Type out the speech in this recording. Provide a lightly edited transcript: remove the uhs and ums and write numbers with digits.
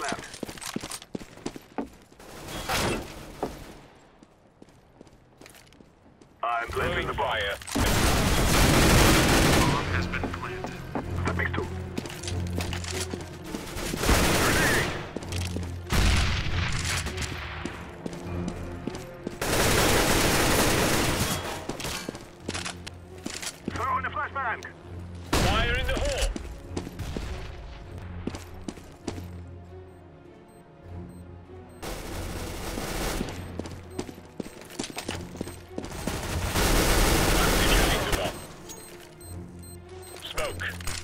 left. I'm planting the bomb. Fire. Bomb has been planted. That makes two. Grenade! Throw in the flashbang! Fire in the hole. I'm defusing the bomb. Smoke.